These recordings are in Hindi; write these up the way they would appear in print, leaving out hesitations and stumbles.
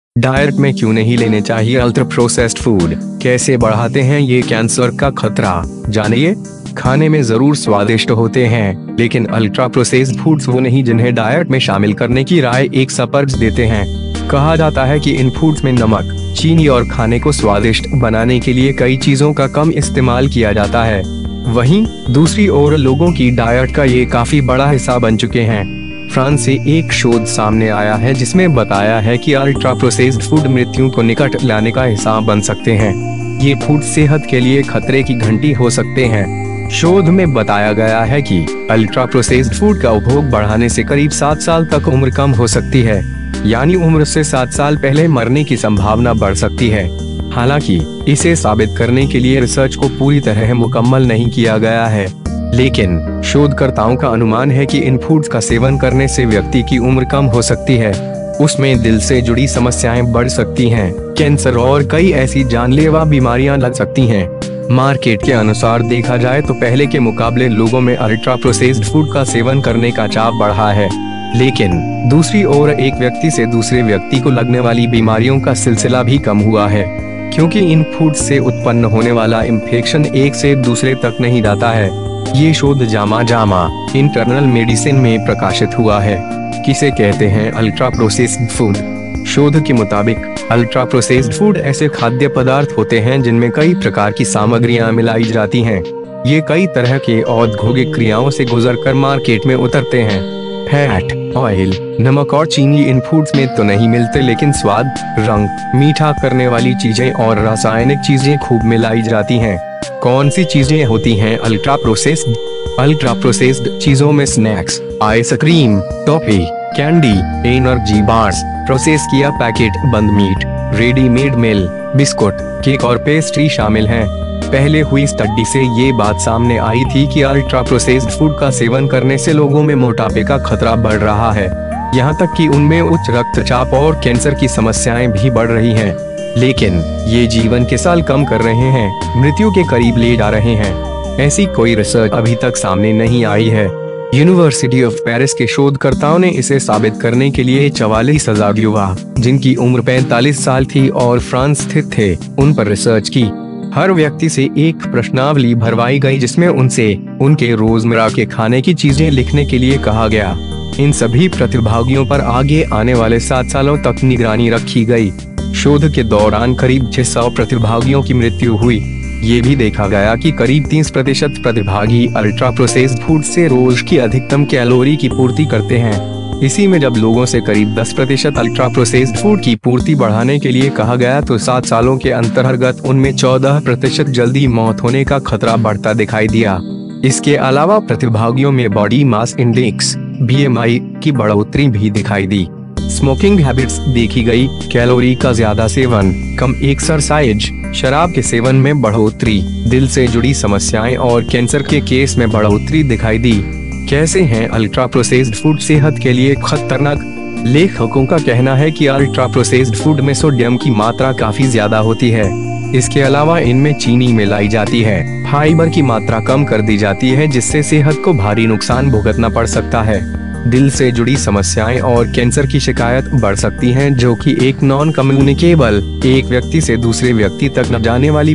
डाइट में क्यों नहीं लेने चाहिए अल्ट्रा प्रोसेस्ड फूड, कैसे बढ़ाते हैं ये कैंसर का खतरा, जानिए। खाने में जरूर स्वादिष्ट होते हैं, लेकिन अल्ट्रा प्रोसेस्ड फूड्स वो नहीं जिन्हें डाइट में शामिल करने की राय एक एक्सपर्ट्स देते हैं। कहा जाता है कि इन फूड्स में नमक, चीनी और खाने को स्वादिष्ट बनाने के लिए कई चीजों का कम इस्तेमाल किया जाता है। वहीं दूसरी ओर लोगों की डाइट का ये काफी बड़ा हिस्सा बन चुके हैं। फ्रांस से एक शोध सामने आया है जिसमें बताया है कि अल्ट्रा प्रोसेस्ड फूड मृत्यु को निकट लाने का हिस्सा बन सकते हैं। ये फूड सेहत के लिए खतरे की घंटी हो सकते हैं। शोध में बताया गया है कि अल्ट्रा प्रोसेस्ड फूड का उपभोग बढ़ाने से करीब 7 साल तक उम्र कम हो सकती है, यानी उम्र से 7 साल पहले मरने की संभावना बढ़ सकती है। हालांकि इसे साबित करने के लिए रिसर्च को पूरी तरह मुकम्मल नहीं किया गया है, लेकिन शोधकर्ताओं का अनुमान है कि इन फूड्स का सेवन करने से व्यक्ति की उम्र कम हो सकती है, उसमें दिल से जुड़ी समस्याएं बढ़ सकती हैं, कैंसर और कई ऐसी जानलेवा बीमारियां लग सकती हैं। मार्केट के अनुसार देखा जाए तो पहले के मुकाबले लोगों में अल्ट्रा प्रोसेस्ड फूड का सेवन करने का चाव बढ़ा है, लेकिन दूसरी ओर एक व्यक्ति से दूसरे व्यक्ति को लगने वाली बीमारियों का सिलसिला भी कम हुआ है, क्योंकि इन फूड से उत्पन्न होने वाला इन्फेक्शन एक से दूसरे तक नहीं जाता है। ये शोध जामा इंटरनल मेडिसिन में प्रकाशित हुआ है। किसे कहते हैं अल्ट्रा प्रोसेस्ड फूड? शोध के मुताबिक अल्ट्रा प्रोसेस्ड फूड ऐसे खाद्य पदार्थ होते हैं जिनमें कई प्रकार की सामग्रियां मिलाई जाती हैं। ये कई तरह के औद्योगिक क्रियाओं से गुजरकर मार्केट में उतरते हैं। फैट, ऑयल, नमक और चीनी इन फूड्स में तो नहीं मिलते, लेकिन स्वाद, रंग, मीठा करने वाली चीजें और रासायनिक चीजें खूब मिलाई जाती हैं। कौन सी चीजें होती हैं अल्ट्रा प्रोसेस्ड? अल्ट्रा प्रोसेस्ड चीजों में snacks, ice cream, toffee, candy, energy bars, process किया पैकेट बंद meat, readymade meal, biscuit, cake और पेस्ट्री शामिल हैं। पहले हुई स्टडी से ये बात सामने आई थी कि अल्ट्रा प्रोसेस्ड फूड का सेवन करने से लोगों में मोटापे का खतरा बढ़ रहा है, यहाँ तक कि उनमें उच्च रक्तचाप और कैंसर की समस्याएं भी बढ़ रही हैं। लेकिन ये जीवन के साल कम कर रहे हैं, मृत्यु के करीब ले जा रहे हैं। ऐसी कोई रिसर्च अभी तक सामने नहीं आई है। यूनिवर्सिटी ऑफ पेरिस के शोधकर्ताओं ने इसे साबित करने के लिए 44,000 युवा, जिनकी उम्र 45 साल थी और फ्रांस स्थित थे, उन पर रिसर्च की। हर व्यक्ति से एक प्रश्नावली भरवाई गई जिसमें उनसे उनके रोजमर्रा के खाने की चीजें लिखने के लिए कहा गया। इन सभी प्रतिभागियों पर आगे आने वाले 7 सालों तक निगरानी रखी गई। शोध के दौरान करीब 600 प्रतिभागियों की मृत्यु हुई। ये भी देखा गया कि करीब 30% प्रतिभागी अल्ट्रा प्रोसेस्ड फूड से रोज की अधिकतम कैलोरी की पूर्ति करते हैं। इसी में जब लोगों से करीब 10% अल्ट्रा प्रोसेस्ड फूड की पूर्ति बढ़ाने के लिए कहा गया तो 7 सालों के अंतर्गत उनमें 14% जल्दी मौत होने का खतरा बढ़ता दिखाई दिया। इसके अलावा प्रतिभागियों में बॉडी मास इंडेक्स (BMI) की बढ़ोतरी भी दिखाई दी। स्मोकिंग हैबिट्स देखी गई, कैलोरी का ज्यादा सेवन, कम एक्सरसाइज, शराब के सेवन में बढ़ोतरी, दिल से जुड़ी समस्याएं और कैंसर के केस में बढ़ोतरी दिखाई दी। कैसे हैं अल्ट्रा प्रोसेस्ड फूड सेहत के लिए खतरनाक? लेखकों का कहना है कि अल्ट्रा प्रोसेस्ड फूड में सोडियम की मात्रा काफी ज्यादा होती है। इसके अलावा इनमें चीनी मिलाई जाती है, फाइबर की मात्रा कम कर दी जाती है, जिससे सेहत को भारी नुकसान भुगतना पड़ सकता है। दिल से जुड़ी समस्याएं और कैंसर की शिकायत बढ़ सकती हैं, जो कि एक नॉन कम्युनिकेबल, एक व्यक्ति से दूसरे व्यक्ति तक न जाने वाली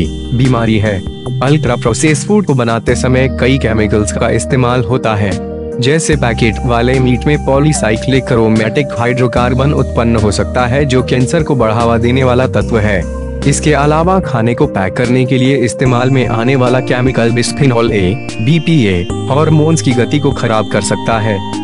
बीमारी है। अल्ट्रा प्रोसेस्ड फूड को बनाते समय कई केमिकल्स का इस्तेमाल होता है, जैसे पैकेट वाले मीट में पॉलीसाइक्लिक एरोमेटिक हाइड्रोकार्बन उत्पन्न हो सकता है, जो कैंसर को बढ़ावा देने वाला तत्व है। इसके अलावा खाने को पैक करने के लिए इस्तेमाल में आने वाला chemical bisphenol A, BPA, hormones की गति को खराब कर सकता है।